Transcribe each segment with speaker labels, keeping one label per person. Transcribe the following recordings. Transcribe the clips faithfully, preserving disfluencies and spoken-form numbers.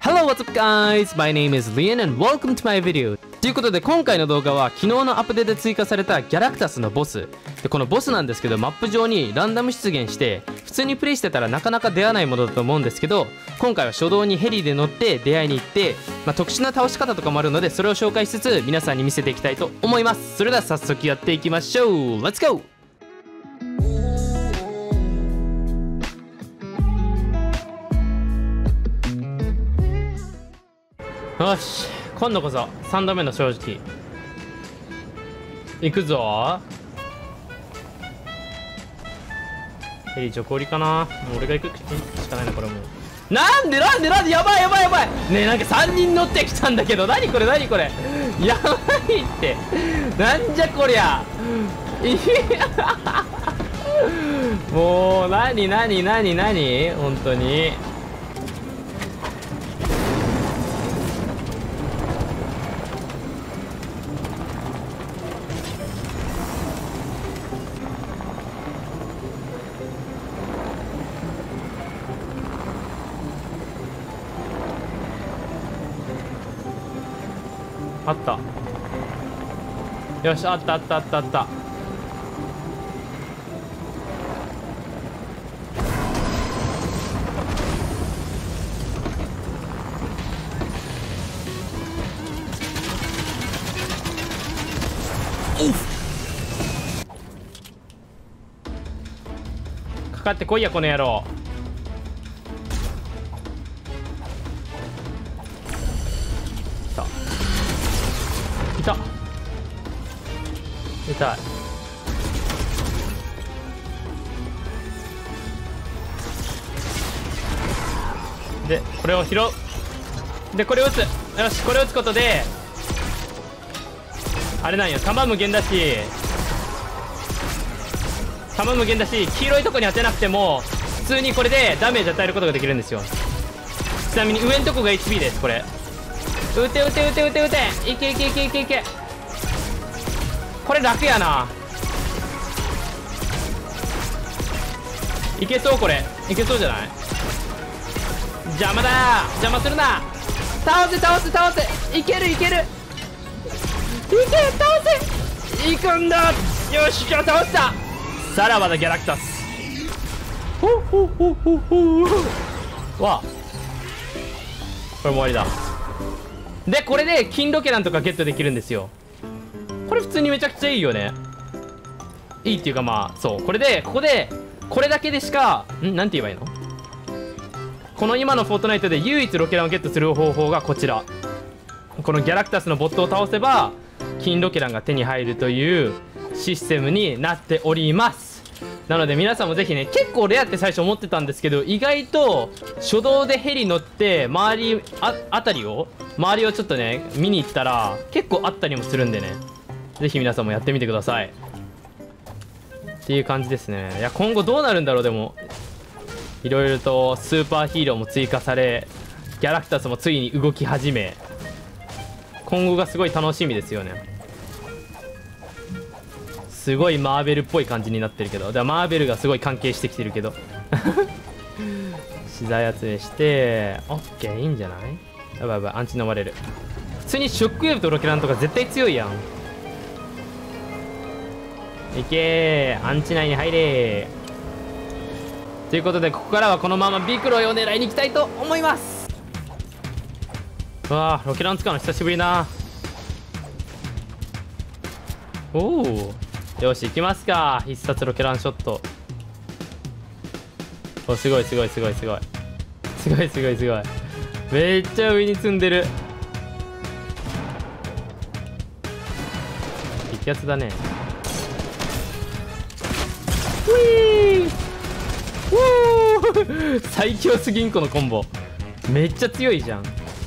Speaker 1: Hello, what's up guys? My name is Lian and welcome to my video. ということで今回の動画は昨日のアップデートで追加されたギャラクタスのボスで、このボスなんですけどマップ上にランダム出現して普通にプレイしてたらなかなか出会わないものだと思うんですけど、今回は初動にヘリで乗って出会いに行って、まあ、特殊な倒し方とかもあるのでそれを紹介しつつ皆さんに見せていきたいと思います。それでは早速やっていきましょう。 Let's go!よし、今度こそさんどめの正直いくぞ。ヘリ直降りかな。もう俺が行くしかないなこれ。もうなんでなんでなんでやばいやばいやばいねえ、なんかさんにん乗ってきたんだけど、何これ何これやばいって、なんじゃこりゃいやもう何何何何本当にあった。よし、あったあったあったあった。かかってこいやこの野郎。痛っ痛い。でこれを拾う。でこれを撃つ。よし、これを撃つことであれなんよ、弾無限だし弾無限だし黄色いとこに当てなくても普通にこれでダメージ与えることができるんですよ。ちなみに上のとこが エイチピー です。これ撃て撃て撃て撃て撃て、いけいけいけいけいけ。これ楽やな。いけそう、これいけそうじゃない。邪魔だー、邪魔するな。倒せ倒せ倒せ、いけるいける、いけ倒せ、いくんだ。よし、今日倒した。さらばだギャラクタス。ほっほっほっほっほわ、これも終わりだ。でこれで金ロケランとかゲットできるんですよ。これ普通にめちゃくちゃいいよね。いいっていうかまあそう、これでここでこれだけでしかんなんて言えばいいの、この今のフォートナイトで唯一ロケランをゲットする方法がこちら。このギャラクタスのボットを倒せば金ロケランが手に入るというシステムになっております。なので皆さんもぜひね、結構レアって最初思ってたんですけど、意外と初動でヘリ乗って周りああたりを周りをちょっとね見に行ったら結構あったりもするんでね、ぜひ皆さんもやってみてくださいっていう感じですね。いや今後どうなるんだろう。でもいろいろとスーパーヒーローも追加されギャラクタスもついに動き始め、今後がすごい楽しみですよね。すごいマーベルっぽい感じになってるけど、だからマーベルがすごい関係してきてるけど資材集めしてオッケー、いいんじゃない。やばいやばい、アンチ飲まれる。普通にショックウェーブとロケランとか絶対強いやん。いけー、アンチ内に入れー。ということでここからはこのままビクロイを狙いに行きたいと思います。うわー、ロケラン使うの久しぶりな。おお、よし行きますか。必殺ロケランショット。お、すごいすごいすごいすごいすごいすごいすごい、めっちゃ上に積んでる。激アツだね。ウィーウー最強すぎんこのコンボ、めっちゃ強いじゃん。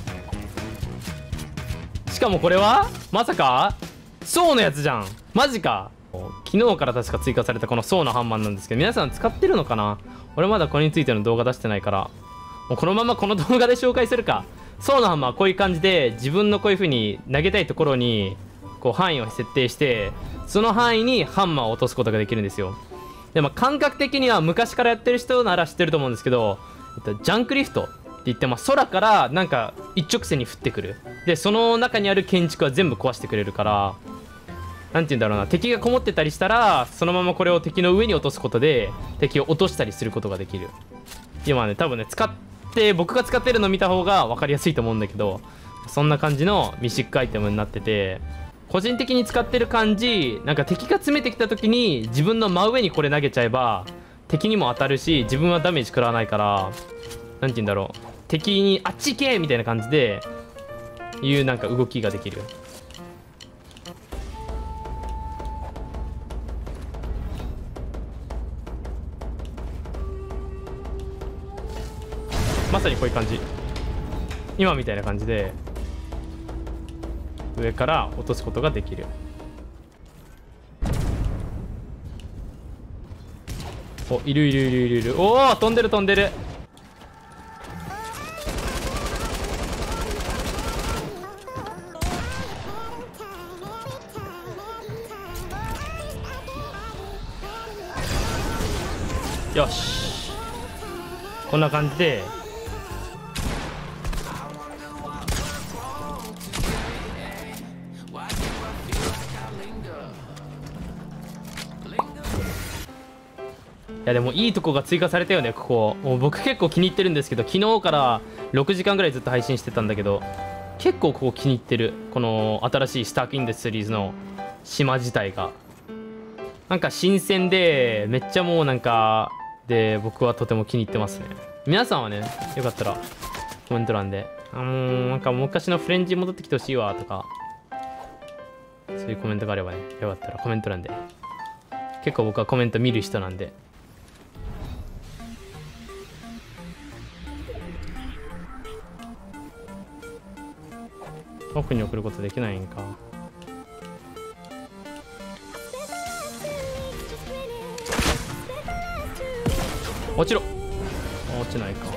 Speaker 1: しかもこれはまさかソウのやつじゃん。マジか。昨日から確か追加されたこのソウのハンマーなんですけど、皆さん使ってるのかな。俺まだこれについての動画出してないから、もうこのままこの動画で紹介するか。ソウのハンマーはこういう感じで自分のこういう風に投げたいところにこう範囲を設定して、その範囲にハンマーを落とすことができるんですよ。でも感覚的には昔からやってる人なら知ってると思うんですけど、えっと、ジャンクリフトって言って、まあ、空からなんか一直線に降ってくる。でその中にある建築は全部壊してくれるから、なんて言うんだろうな、敵がこもってたりしたらそのままこれを敵の上に落とすことで敵を落としたりすることができる。今ね多分ね使って僕が使ってるの見た方が分かりやすいと思うんだけど、そんな感じのミシックアイテムになってて、個人的に使ってる感じ、なんか敵が詰めてきた時に自分の真上にこれ投げちゃえば敵にも当たるし自分はダメージ食らわないから、なんて言うんだろう、敵にあっち行けみたいな感じでいうなんか動きができる。まさにこういう感じ、今みたいな感じで上から落とすことができる。お、いるいるいるいるいる。おお、飛んでる飛んでる。よし、こんな感じでいやでもいいとこが追加されたよね。ここもう僕結構気に入ってるんですけど、昨日からろくじかんぐらいずっと配信してたんだけど、結構ここ気に入ってる。この新しいスタークインデスシリーズの島自体がなんか新鮮でめっちゃもうなんかで、僕はとても気に入ってますね。皆さんはね、よかったらコメント欄で「あのなんか昔のフレンチに戻ってきてほしいわ」とか、そういうコメントがあればね、よかったらコメント欄で。結構僕はコメント見る人なんで。奥に送ることできないんか。落ちろ。落ちないか。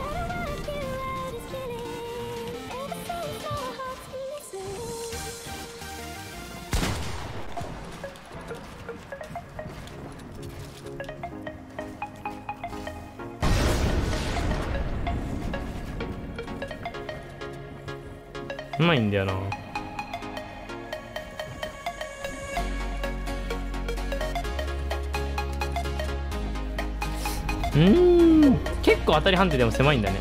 Speaker 1: うまいんだよな。うーん、結構当たり判定でも狭いんだね。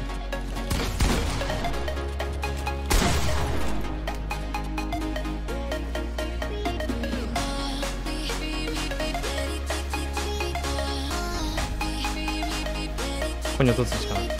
Speaker 1: ここに落とすしかない。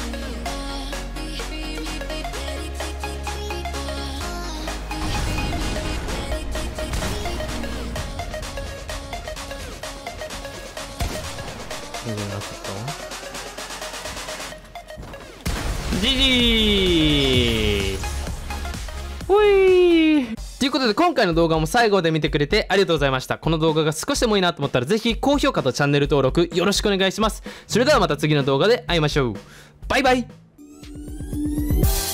Speaker 1: ジジーほいということで、今回の動画も最後まで見てくれてありがとうございました。この動画が少しでもいいなと思ったら、ぜひ高評価とチャンネル登録よろしくお願いします。それではまた次の動画で会いましょう。バイバイ。